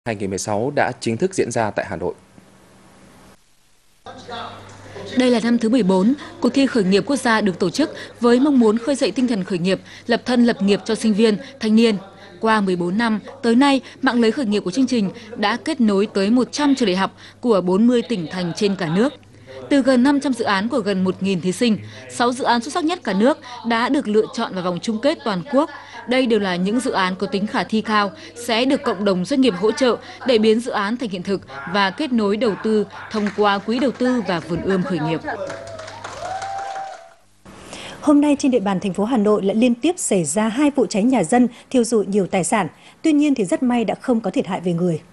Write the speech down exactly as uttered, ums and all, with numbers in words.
hai nghìn không trăm mười sáu đã chính thức diễn ra tại Hà Nội. Đây là năm thứ mười bốn, cuộc thi khởi nghiệp quốc gia được tổ chức với mong muốn khơi dậy tinh thần khởi nghiệp, lập thân lập nghiệp cho sinh viên, thanh niên. Qua mười bốn năm, tới nay, mạng lưới khởi nghiệp của chương trình đã kết nối tới một trăm trường đại học của bốn mươi tỉnh thành trên cả nước. Từ gần năm trăm dự án của gần một nghìn thí sinh, sáu dự án xuất sắc nhất cả nước đã được lựa chọn vào vòng chung kết toàn quốc. Đây đều là những dự án có tính khả thi cao, sẽ được cộng đồng doanh nghiệp hỗ trợ để biến dự án thành hiện thực và kết nối đầu tư thông qua quỹ đầu tư và vườn ươm khởi nghiệp. Hôm nay trên địa bàn thành phố Hà Nội lại liên tiếp xảy ra hai vụ cháy nhà dân, thiêu rụi nhiều tài sản. Tuy nhiên thì rất may đã không có thiệt hại về người.